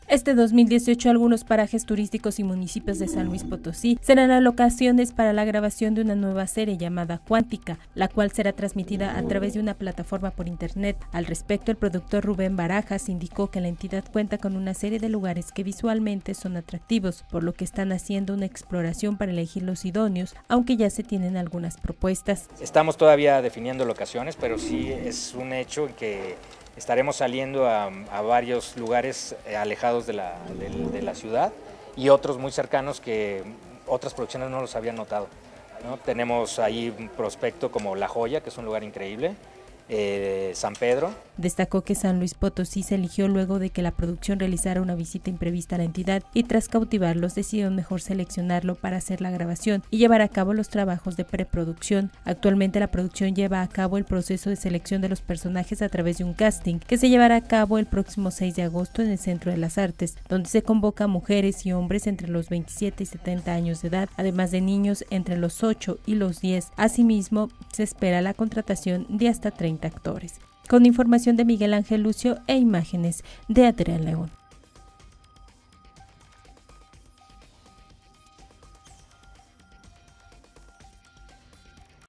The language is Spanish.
Este 2018, algunos parajes turísticos y municipios de San Luis Potosí serán las locaciones para la grabación de una nueva serie llamada Cuántica, la cual será transmitida a través de una plataforma por internet. Al respecto, el productor Rubén Barajas indicó que la entidad cuenta con una serie de lugares que visualmente son atractivos, por lo que están haciendo una exploración para elegir los idóneos, aunque ya se tienen algunas propuestas. Estamos todavía definiendo locaciones, pero sí es un hecho en que estaremos saliendo a varios lugares alejados de la ciudad y otros muy cercanos que otras producciones no los habían notado, ¿no? Tenemos ahí un prospecto como La Joya, que es un lugar increíble, San Pedro. Destacó que San Luis Potosí se eligió luego de que la producción realizara una visita imprevista a la entidad y tras cautivarlos decidieron mejor seleccionarlo para hacer la grabación y llevar a cabo los trabajos de preproducción. Actualmente la producción lleva a cabo el proceso de selección de los personajes a través de un casting que se llevará a cabo el próximo 6 de agosto en el Centro de las Artes, donde se convoca a mujeres y hombres entre los 27 y 70 años de edad, además de niños entre los 8 y los 10. Asimismo, se espera la contratación de hasta 30 actores. Con información de Miguel Ángel Lucio e imágenes de Adrián León.